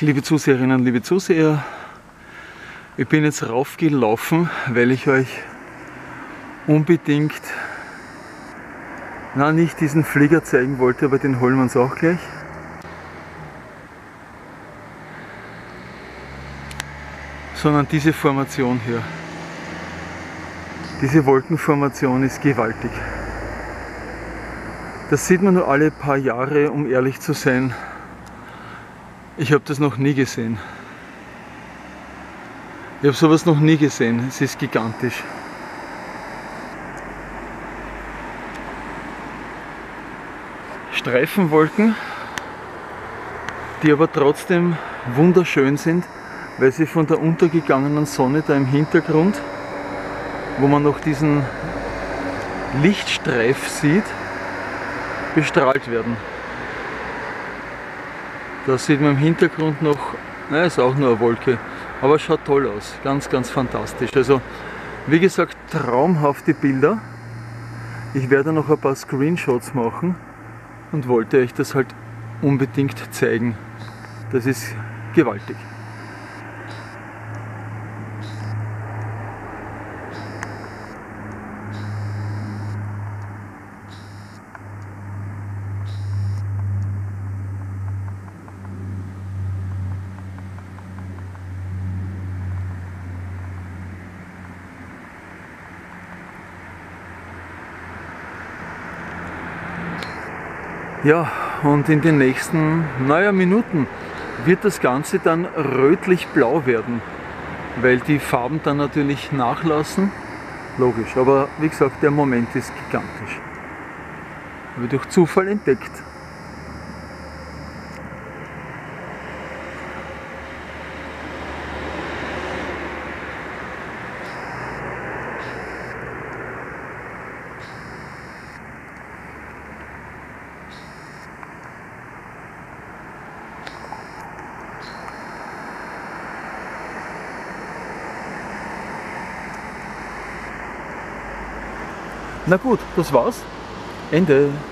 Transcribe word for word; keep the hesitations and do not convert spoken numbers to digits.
Liebe Zuseherinnen, liebe Zuseher, ich bin jetzt raufgelaufen, weil ich euch unbedingt, na nicht diesen Flieger zeigen wollte, aber den holen wir uns auch gleich. Sondern diese Formation hier. Diese Wolkenformation ist gewaltig. Das sieht man nur alle paar Jahre, um ehrlich zu sein. Ich habe das noch nie gesehen. Ich habe sowas noch nie gesehen. Es ist gigantisch. Streifenwolken, die aber trotzdem wunderschön sind, weil sie von der untergegangenen Sonne da im Hintergrund, wo man noch diesen Lichtstreif sieht, bestrahlt werden. Da sieht man im Hintergrund noch, naja, ist auch nur eine Wolke, aber es schaut toll aus, ganz, ganz fantastisch. Also, wie gesagt, traumhafte Bilder. Ich werde noch ein paar Screenshots machen und wollte euch das halt unbedingt zeigen. Das ist gewaltig. Ja, und in den nächsten, naja, Minuten wird das Ganze dann rötlich-blau werden, weil die Farben dann natürlich nachlassen. Logisch, aber wie gesagt, der Moment ist gigantisch. Habe ich durch Zufall entdeckt. Na gut, das war's. Ende.